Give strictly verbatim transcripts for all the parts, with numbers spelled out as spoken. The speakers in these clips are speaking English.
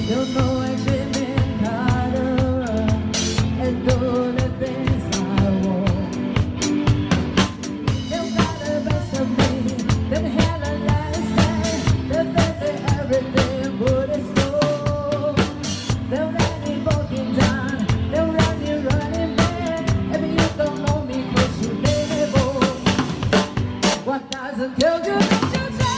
Don't know why dreaming harder and do the things I want. You got the best of me, then had a last day. The fact that everything would explode. They'll let me walking down, they'll run you running back. If you don't know me, cause you never. What doesn't kill you makes you stronger.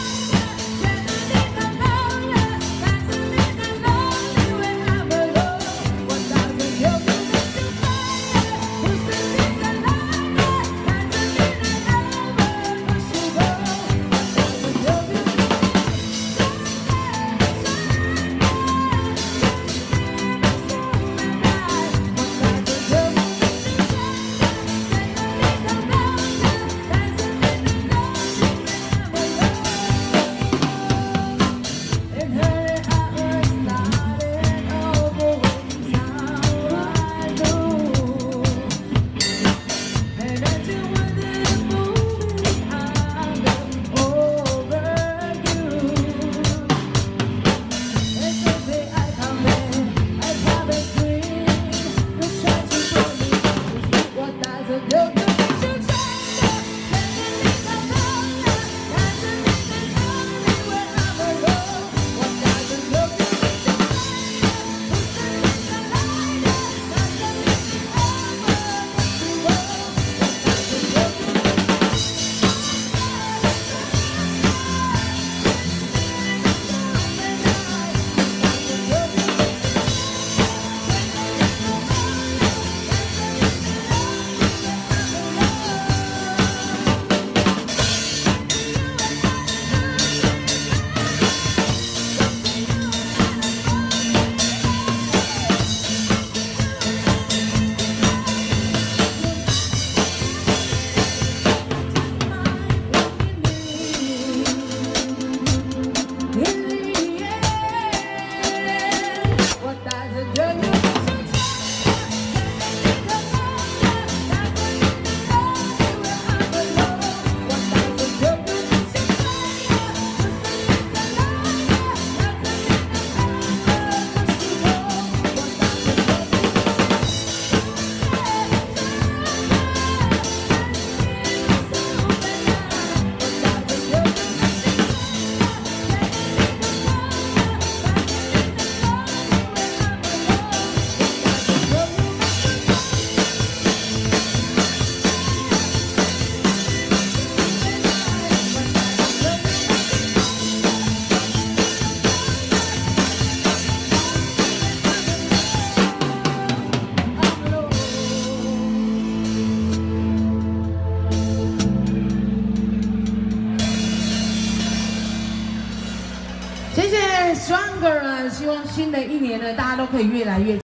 Stronger 啊！希望新的一年呢，大家都可以越来越。